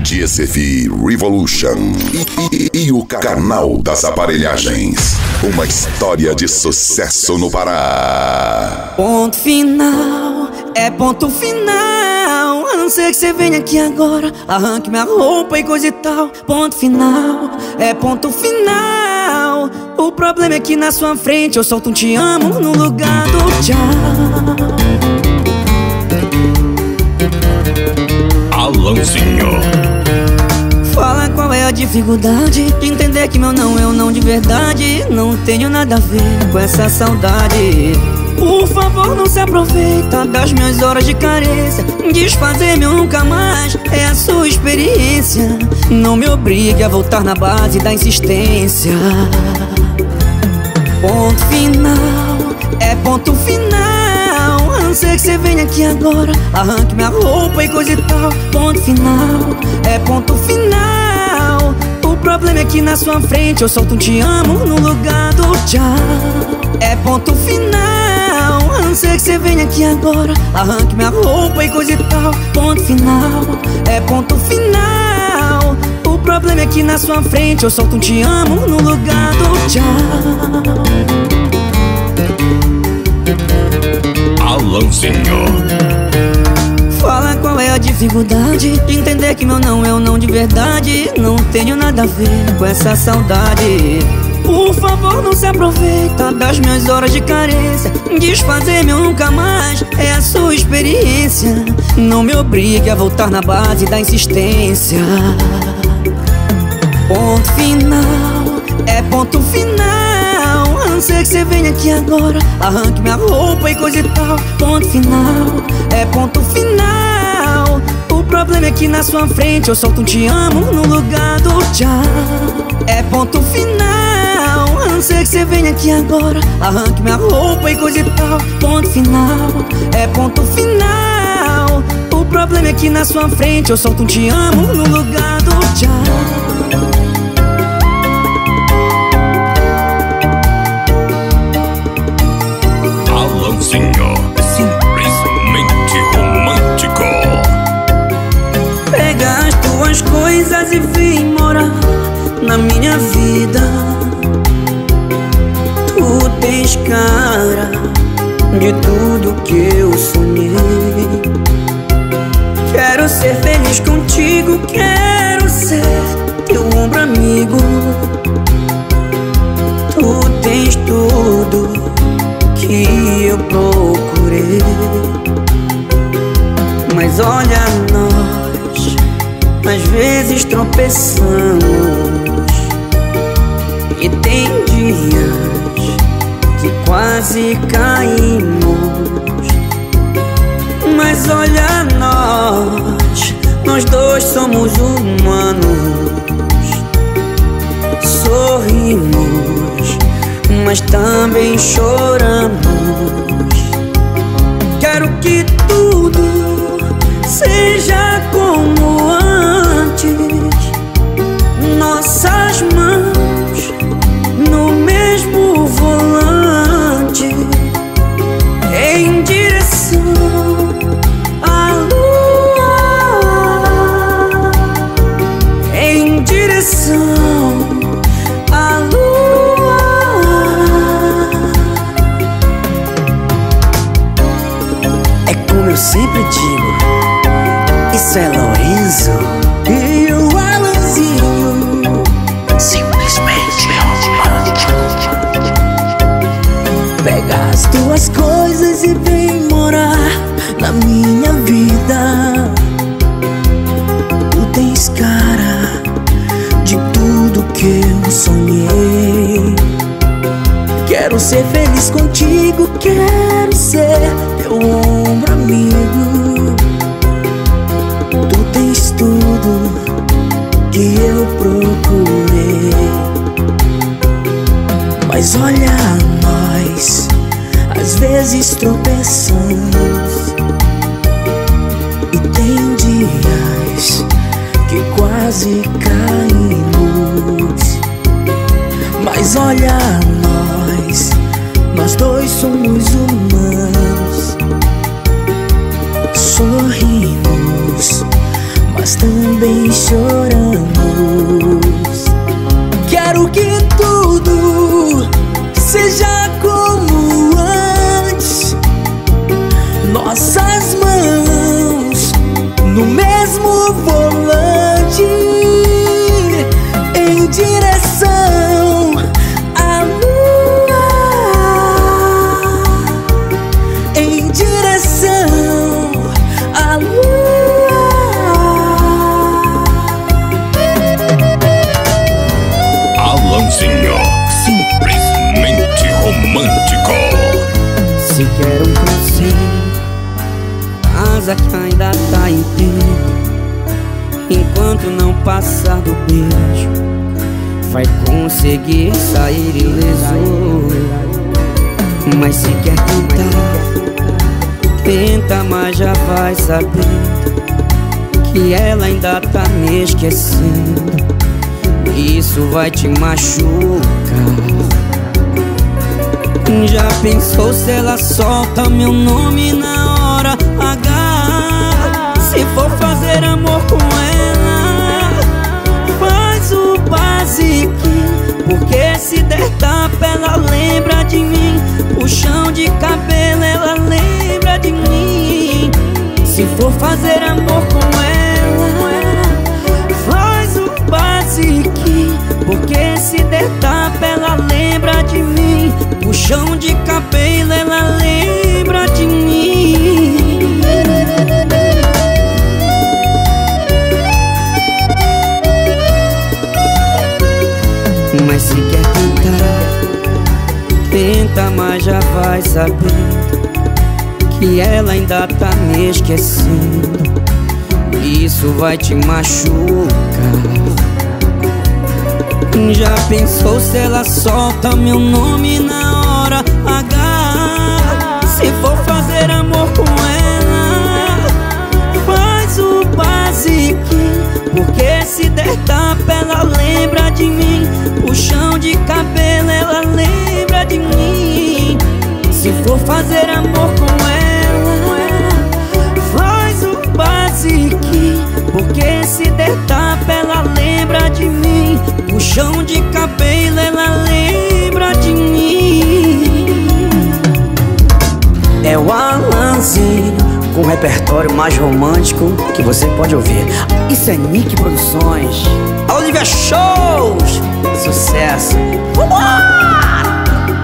DSF Revolution e o canal das aparelhagens. Uma história de sucesso no Pará. Ponto final, é ponto final. A não ser que você venha aqui agora, arranque minha roupa e coisa e tal. Ponto final, é ponto final. O problema é que na sua frente eu solto um te amo no lugar do tchau. Alanzinho. Fala qual é a dificuldade de entender que meu não é um não de verdade. Não tenho nada a ver com essa saudade. Por favor, não se aproveita das minhas horas de carência. Desfazer-me nunca mais é a sua experiência. Não me obrigue a voltar na base da insistência. Ponto final, é ponto final. A não ser que você venha aqui agora, arranque minha roupa e coisa e tal. Ponto final, é ponto final. O problema é que na sua frente eu solto um te amo no lugar do tchau. É ponto final. A não ser que você venha aqui agora, arranque minha roupa e coisa e tal. Ponto final, é ponto final. O problema é que na sua frente eu solto um te amo no lugar do tchau. Alanzinho. Fala qual é a dificuldade de entender que meu não é um não de verdade. Não tenho nada a ver com essa saudade. Por favor, não se aproveita das minhas horas de carência. Desfazer-me nunca mais é a sua experiência. Não me obrigue a voltar na base da insistência. Ponto final, é ponto final. A não ser que você venha aqui agora, arranque minha roupa e coisa e tal. Ponto final, é ponto final. O problema é que na sua frente eu solto um te amo no lugar do tchau. É ponto final. A não ser que você venha aqui agora, arranque minha roupa e coisa e tal. Ponto final, é ponto final. O problema é que na sua frente eu solto um te amo no lugar do tchau. Alanzinho, simplesmente romântico. Pega as tuas coisas e vem morar na minha vida. Tu tens cara de tudo que eu sonhei. Quero ser feliz contigo, quero ser teu ombro amigo. Tu tens tudo que eu procurei. Mas olha nós, às vezes tropeçamos e tem dias que quase caímos. Mas olha nós dois somos humanos. Sorrimos, mas também choramos. Quero que tudo seja como antes. Nossas mãos no mesmo volante, em direção à lua, em direção à lua. É como eu sempre digo, isso é Lorenzo e o Alanzinho. Simplesmente romântico. Pega as tuas coisas e vem morar na minha vida. Tu tens cara de tudo que eu sonhei. Quero ser feliz contigo, quero ser teu ombro amigo. Tu tens tudo que eu procurei. Mas olha nós, às vezes tropeçamos e tem dias que quase caímos. Mas olha nós dois somos humanos. Sorrimos, mas também também choramos. Quero que tudo seja como antes, nossas mãos no mesmo volante, em direção à lua, em direção à lua. Alanzinho, simplesmente romântico. Se quer um conselho, casa que ainda tá inteiro. Enquanto não passar do beijo, vai conseguir sair ileso. Mas se quer tentar, tenta, mas já vai sabendo que ela ainda tá me esquecendo. Isso vai te machucar. Já pensou se ela solta meu nome na hora H? Se for fazer amor com ela, faz o basiquinho, porque se der tapa ela lembra de mim. Puxão de cabelo ela lembra de mim. Se for fazer amor com ela, faz o basiquinho, porque se der tapa ela lembra de mim. Puxão de cabelo ela lembra de mim. Mas se quer tentar, tenta, mas já vai sabendo que ela ainda tá me esquecendo. Isso vai te machucar. Já pensou se ela solta meu nome na hora H? Se for fazer amor com ela, faz o basiquinho, porque se der tapa ela lembra de mim. Puxão de cabelo ela lembra de mim. Se for fazer amor com ela, faz o basiquinho, porque se der tapa ela lembra de mim. Puxão de cabelo ela lembra de mim. É o Alanzinho com o repertório mais romântico que você pode ouvir. Isso é Nick Produções. A Olivia Shows, sucesso. Vambora!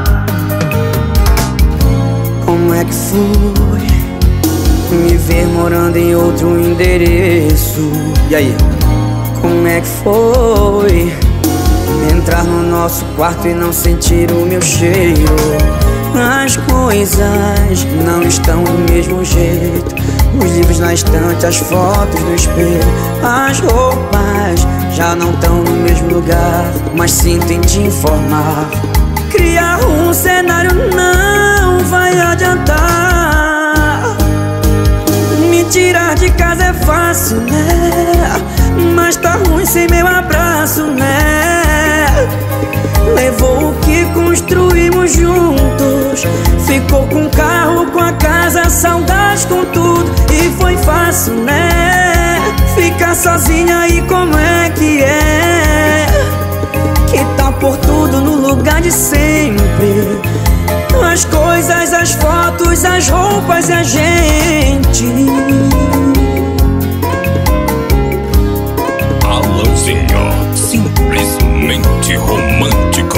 Como é que foi me ver morando em outro endereço? E aí? Como é que foi entrar no nosso quarto e não sentir o meu cheiro? As coisas não estão do mesmo jeito. Os livros na estante, as fotos no espelho, as roupas já não estão no mesmo lugar. Mas sinto em te informar, criar um cenário não vai adiantar. Me tirar de casa é fácil, né? Mas tá ruim sem meu abraço, né? Levou o que construímos juntos, ficou com o carro, com a casa, saudade com tudo. E foi fácil, né? Ficar sozinha e como é que é? Que tá por tudo no lugar de sempre. As coisas, as fotos, as roupas e a gente. Alanzinho, simplesmente romântico.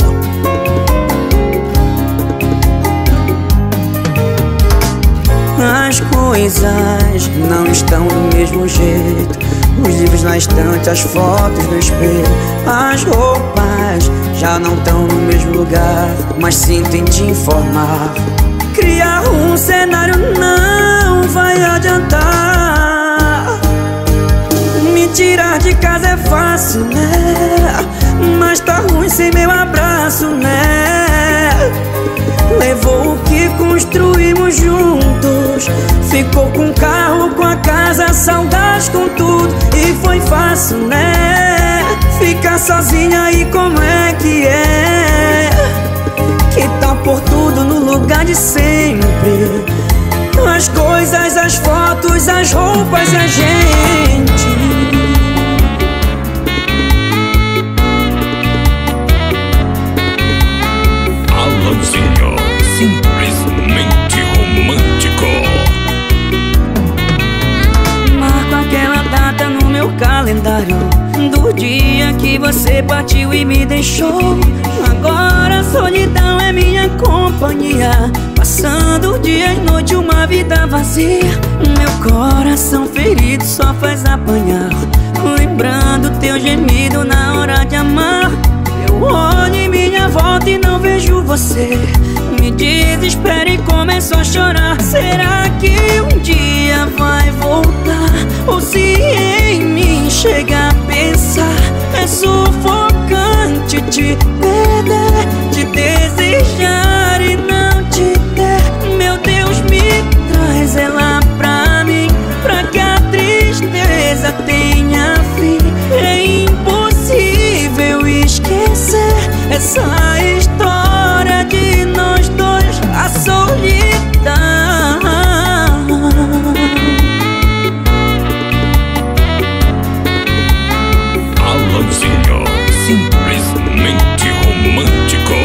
As coisas não estão do mesmo jeito. Os livros na estante, as fotos no espelho, as roupas já não estão no mesmo lugar. Mas sinto em te informar, criar um cenário não vai adiantar. Me tirar de casa é fácil, né? Mas tá ruim sem meu abraço, né? Levou o que construímos juntos, ficou com o carro, com a casa, saudade com tudo. E foi fácil, né? Ficar sozinha e como é que é? Que tá por tudo no lugar de sempre. As coisas, as fotos, as roupas e a gente. calendário do dia que você partiu e me deixou. Agora a solidão é minha companhia, passando dia e noite uma vida vazia. Meu coração ferido só faz apanhar, lembrando teu gemido na hora de amar. Eu olho em minha volta e não vejo você, me desespero e começo a chorar. Será que um dia vai voltar? Ou se em mim chega a pensar, é sufocante te perder, te desejar e não te ter. Meu Deus, me traz ela pra mim, pra que a tristeza tenha fim. É impossível esquecer essa história de nós dois, a solidão. Alanzinho, simplesmente romântico.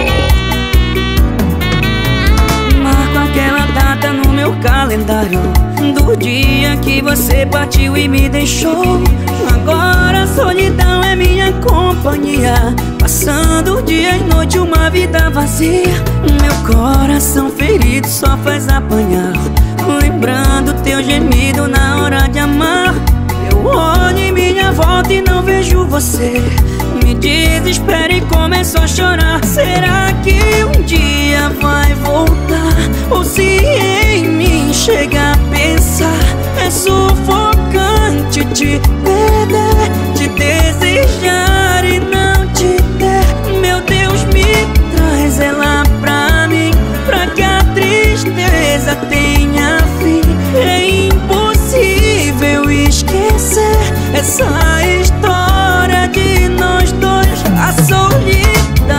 Marco aquela data no meu calendário do dia que você partiu e me deixou. Agora a solidão é minha companhia, passando dia e noite uma vida vazia. Meu coração ferido só faz apanhar, lembrando teu gemido na hora de amar. Eu olho em minha volta e não vejo você, me desespero e começo a chorar. Será que um dia vai voltar? Ou se em mim chega a pensar, é sufocante te perder, te desejar e não te ter. Meu Deus, me traz ela pra mim, pra que a tristeza tenha fim. É impossível esquecer essa história de nós dois, a solidão.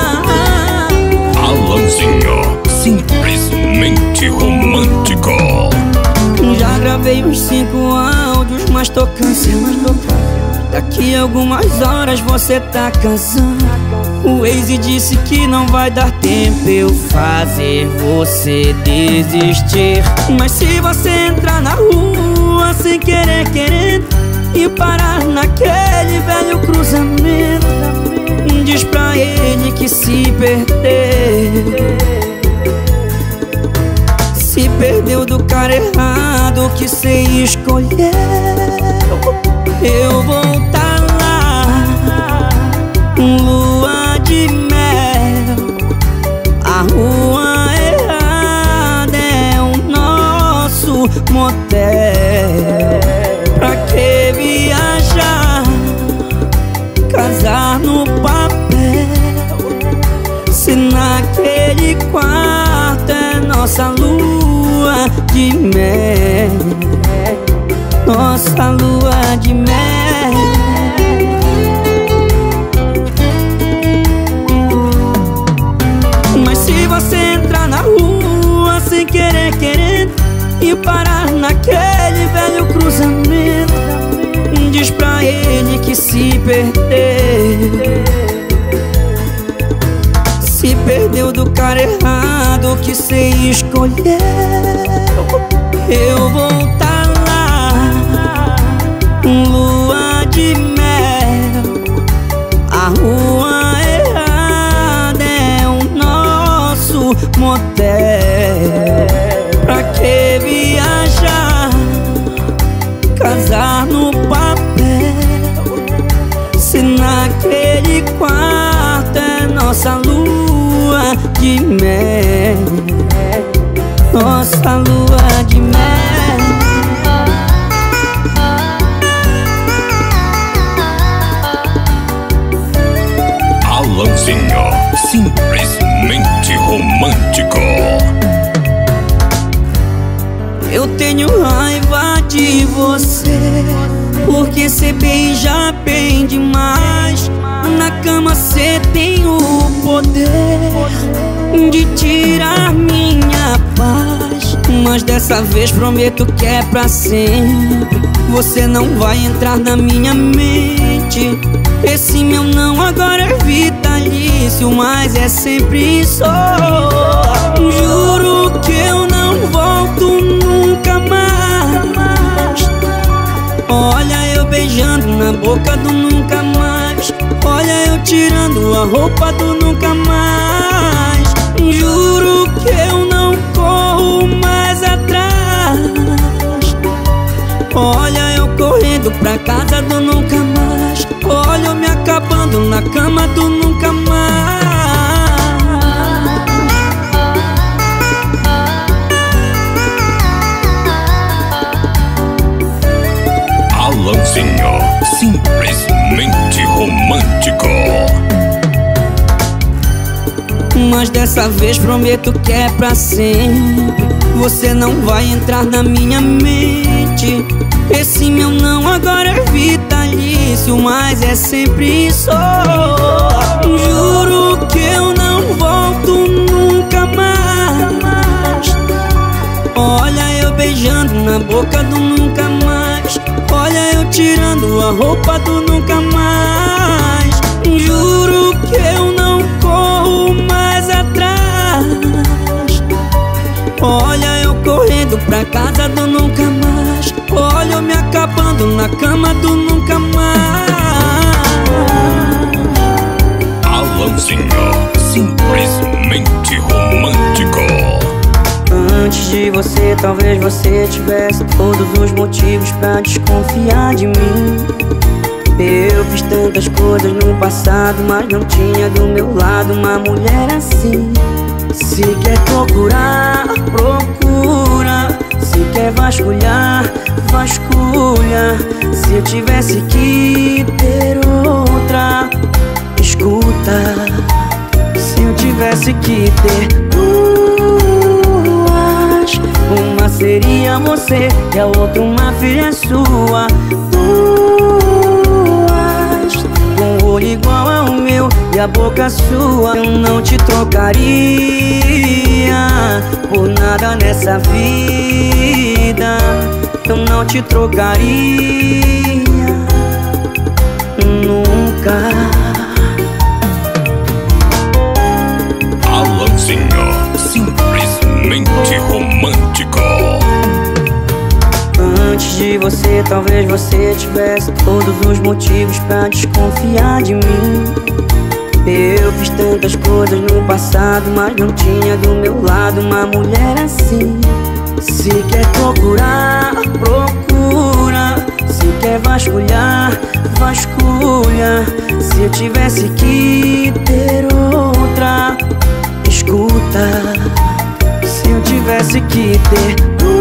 Alanzinho, simplesmente romântico. Já gravei uns 5 áudios, mas tô cansado. Daqui a algumas horas você tá casando. O Waze disse que não vai dar tempo eu fazer você desistir. Mas se você entrar na rua sem querer, querendo, e parar naquele velho cruzamento, diz pra ele que se perdeu, se perdeu do cara errado que cê escolheu. Eu vou tá lá, lua de mel. A rua errada é o nosso motel. Pra que viajar, casar no papel, se naquele quarto é nossa lua de mel, nossa lua de mel. Mas se você entrar na rua sem querer, querendo, e parar naquele velho cruzamento, diz pra ele que se perdeu, se perdeu do cara errado que cê escolheu. Eu vou tá lá, lua de mel. A rua errada é o nosso motel. Pra que viajar, casar no papel, se naquele quarto é nossa lua de mel, nossa lua de mel. Alanzinho, simplesmente romântico. Eu tenho raiva de você, porque cê beija bem demais. Na cama cê tem o poder de tirar minha paz. Mas dessa vez prometo que é pra sempre, você não vai entrar na minha mente. Esse meu não agora é vitalício, mas é sempre só. Juro que eu não volto nunca mais. Olha, eu beijando na boca do nunca mais. Olha eu tirando a roupa do nunca mais. Juro que eu não corro mais atrás. Olha eu correndo pra casa do nunca mais. Olha eu me acabando na cama do nunca mais. Alanzinho, simplesmente romântico. Mas dessa vez prometo que é pra sempre. Você não vai entrar na minha mente. Esse meu não agora é vitalício, mas é sempre isso. Juro que eu não volto nunca mais. Olha eu beijando na boca do nunca mais. Olha eu tirando a roupa do nunca mais. Juro que eu não corro mais atrás. Olha eu correndo pra casa do nunca mais. Olha eu me acabando na cama do nunca mais. Alanzinho, simplesmente romântico. Antes de você, talvez você tivesse todos os motivos pra desconfiar de mim. Eu fiz tantas coisas no passado, mas não tinha do meu lado uma mulher assim. Se quer procurar, procura. Se quer vasculhar, vasculha. Se eu tivesse que ter outra, escuta. Se eu tivesse que ter duas, uma seria você e a outra uma filha sua. Duas, com o olho igual ao meu e a boca sua. Eu não te trocaria por nada nessa vida. Eu não te trocaria nunca. Alanzinho, simplesmente romântico. Antes de você, talvez você tivesse todos os motivos pra desconfiar de mim. Eu fiz tantas coisas no passado, mas não tinha do meu lado uma mulher assim. Se quer procurar, procura. Se quer vasculhar, vasculha. Se eu tivesse que ter outra, escuta. Se eu tivesse que ter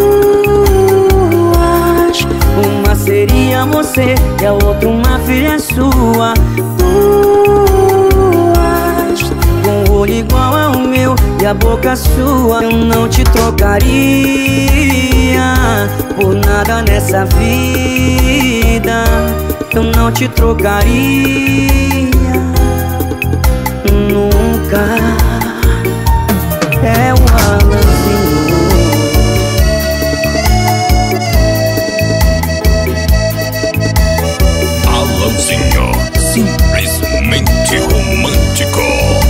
duas, uma seria você e a outra uma filha sua. Duas, com o olho igual ao meu e a boca sua. Eu não te trocaria por nada nessa vida. Eu não te trocaria nunca. É o Alanzinho. Alanzinho, simplesmente romântico.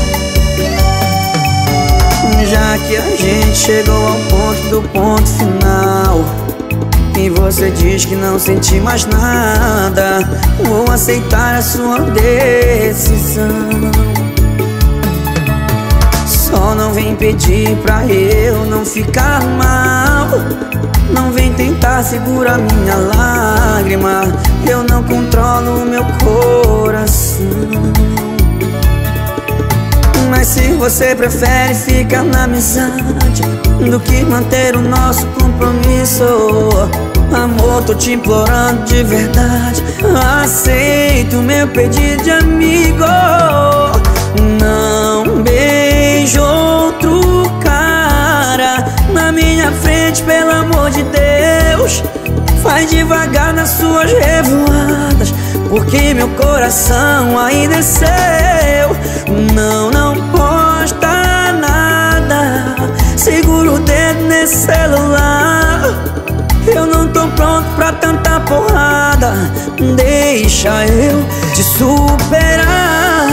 Já que a gente chegou ao do ponto final e você diz que não sente mais nada, vou aceitar a sua decisão. Só não vem pedir pra eu não ficar mal. Não vem tentar segurar minha lágrima. Eu não controlo o meu coração. Mas se você prefere ficar na amizade do que manter o nosso compromisso, amor, tô te implorando de verdade, aceita o meu pedido de amigo. Não beijo outro cara na minha frente, pelo amor de Deus. Faz devagar nas suas revoadas, porque meu coração ainda é seu. Não posta nada, segura o dedo nesse celular. Eu não tô pronto pra tanta porrada, deixa eu te superar.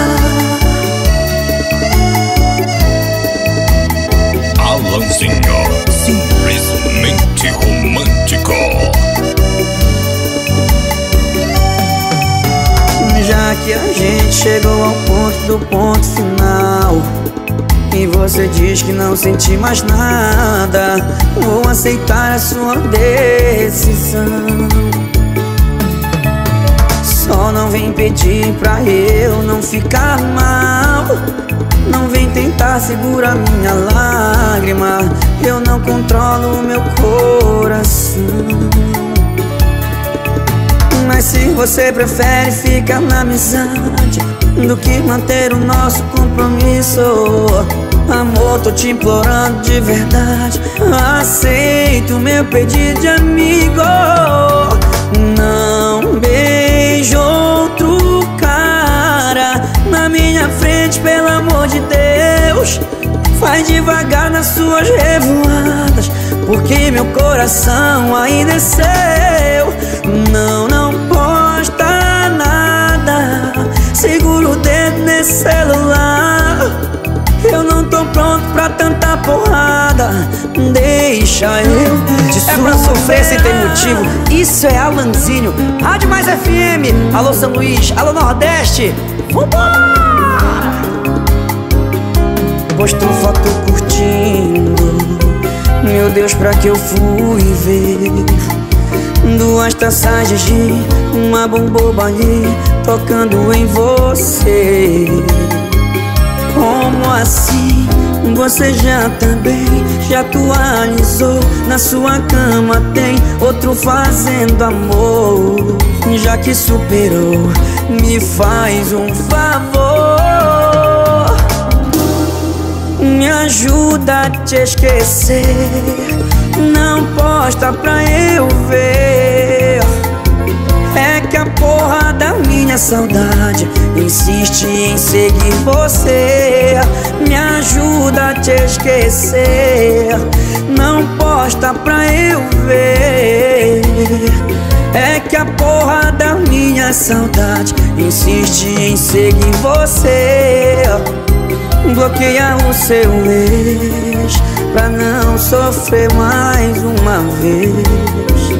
Alanzinho, simplesmente romântico. que a gente chegou ao ponto final, e você diz que não sente mais nada. Vou aceitar a sua decisão. Só não vem pedir pra eu não ficar mal. Não vem tentar segurar minha lágrima. Eu não controlo o meu coração. Mas se você prefere ficar na amizade do que manter o nosso compromisso, amor, tô te implorando de verdade, aceita o meu pedido de amigo. Não beijo outro cara na minha frente, pelo amor de Deus. Faz devagar nas suas revoadas, porque meu coração ainda é seu. Não posta nada, segura o dedo nesse celular. Eu não tô pronto pra tanta porrada, deixa eu te superar. É pra sofrer sem ter motivo, isso é Alanzinho. Rádio Mais FM, alô São Luís, alô Nordeste. Vambora! Postou foto curtindo, meu Deus, pra que eu fui ver? 2 taças de gin, uma bombobaí tocando em você. Como assim? Você já também já atualizou? Na sua cama tem outro fazendo amor. Já que superou, me faz um favor, me ajuda a te esquecer. Não posta pra eu ver. É que a porra da minha saudade insiste em seguir você. Me ajuda a te esquecer. Não posta pra eu ver. É que a porra da minha saudade insiste em seguir você. Bloqueia o seu ex pra não sofrer mais uma vez.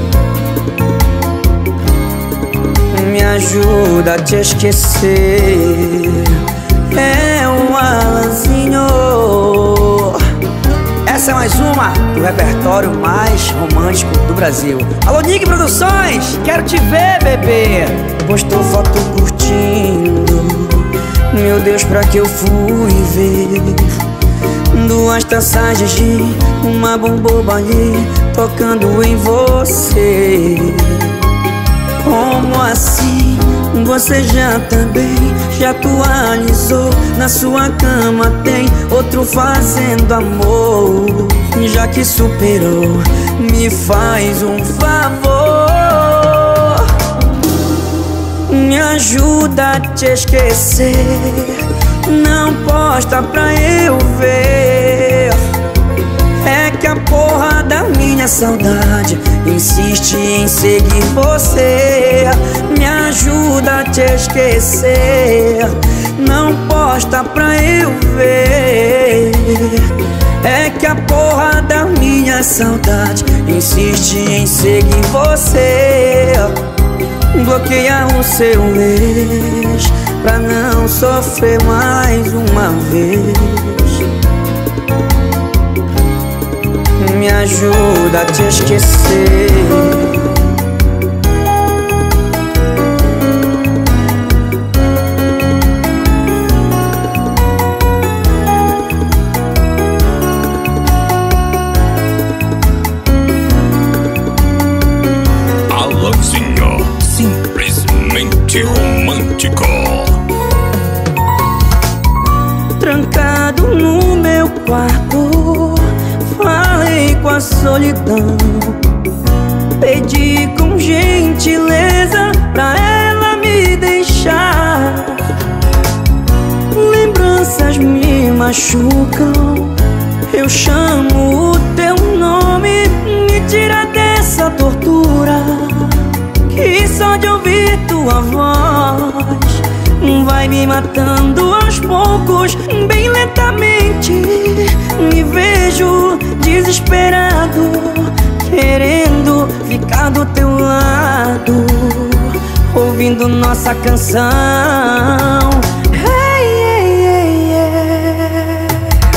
Me ajuda a te esquecer. É um Alanzinho. Essa é mais uma do repertório mais romântico do Brasil. Alô Nick Produções, quero te ver, bebê. Postou foto curtindo, meu Deus, pra que eu fui ver? 2 taças de gin, uma bombobaí tocando em você. Como assim? Você já também já atualizou? Na sua cama tem outro fazendo amor. Já que superou, me faz um favor, me ajuda a te esquecer. Não posta pra eu ver. É que a porra da minha saudade insiste em seguir você. Me ajuda a te esquecer. Não posta pra eu ver. É que a porra da minha saudade insiste em seguir você. Bloqueia o seu ex pra não sofrer mais uma vez. Me ajuda a te esquecer. Alanzinho, simplesmente romântico. Trancado no meu quarto, falei com a solidão. Pedi com gentileza pra ela me deixar. Lembranças me machucam. Eu chamo o teu nome, me tira dessa tortura, que só de ouvir tua voz vai me matando aos poucos, bem lentamente. Me vejo desesperado, querendo ficar do teu lado, ouvindo nossa canção. Hey, hey, hey, yeah.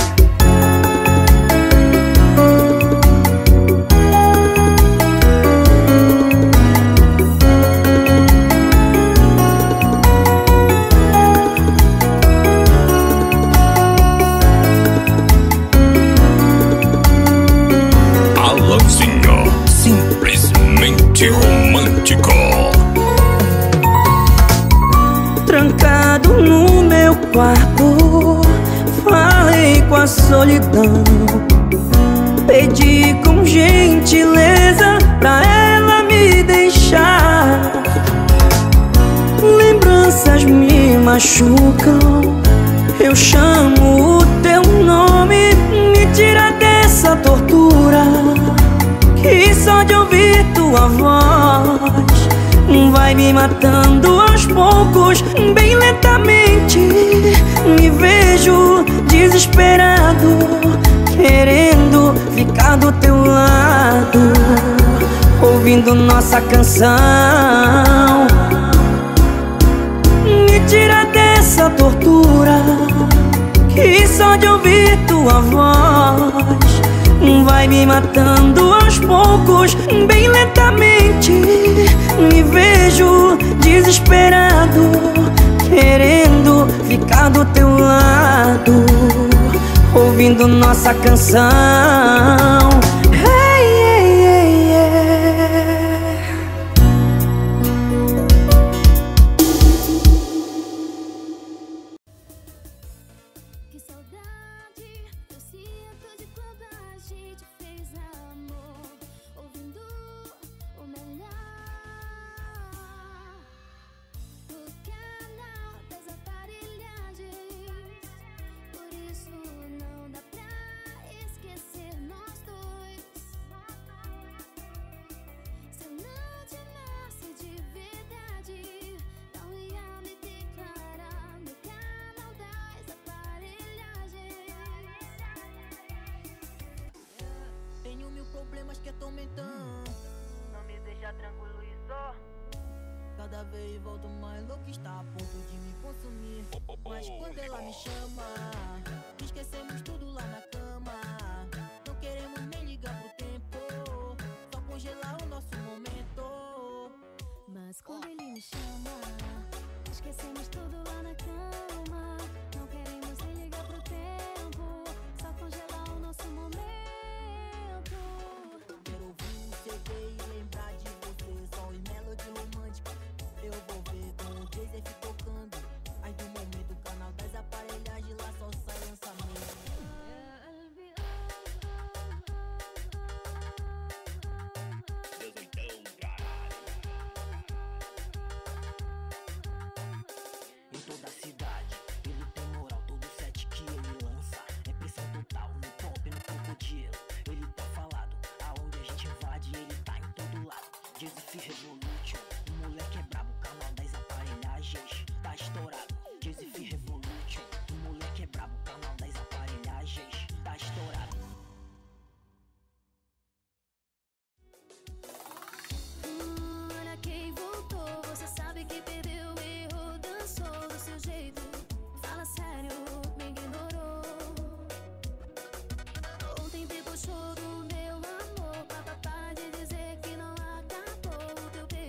Alanzinho, simplesmente romântico. Trancado no meu quarto, falei com a solidão. Pedi com gentileza pra ela me deixar. Lembranças me machucam, eu chamo o teu nome. Me tira dessa tortura, que só de ouvir tua voz vai me matando aos poucos, bem lentamente. Me vejo desesperado, querendo ficar do teu lado, ouvindo nossa canção. Me tira dessa tortura, que só de ouvir tua voz vai me matando aos poucos, bem lentamente. Me vejo desesperado, querendo ficar do teu lado, ouvindo nossa canção. Hey, hey, hey, yeah. Que saudade eu sinto de quando a gente fez amor, ouvindo o melhor no canal das aparelhagens. Por isso não dá pra esquecer nós dois. Se eu não te amasse de verdade, não ia me declarar no canal das aparelhagens. Tenho mil problemas que atormentam, não me deixa tranquilo e só. Cada vez volto mais louco, está a ponto de me consumir. Mas quando ela me chama, esquecemos tudo lá na cama. Não queremos nem ligar pro tempo, só congelar o nosso momento. Mas quando ele me chama, esquecemos tudo lá na cama. Não queremos nem ligar pro tempo, só congelar o nosso momento. Quero ouvir o CD e lembrar de você, só em melody romântica. Eu vou ver com o Joseph tocando. Aí do momento, o canal das aparelhagens, lá só sai lançamento. Em toda a cidade, ele tem moral, todo set que ele lança é pressão total, no pop, no crocodilo. Ele tá falado, aonde a gente invade, ele tá em todo lado. Joseph Revolution, o moleque é brabo, canal das aparelhagens tá estourado. Joseph Revolution, o moleque é brabo, canal das aparelhagens tá estourado. Olha quem voltou, você sabe que perdeu, errou, dançou do seu jeito. Fala sério, me ignorou. Ontem debochou do meu amor, papapá de dizer que não acabou o teu beijo.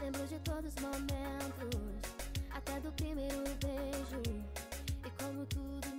Lembro de todos os momentos, até do primeiro beijo, e como tudo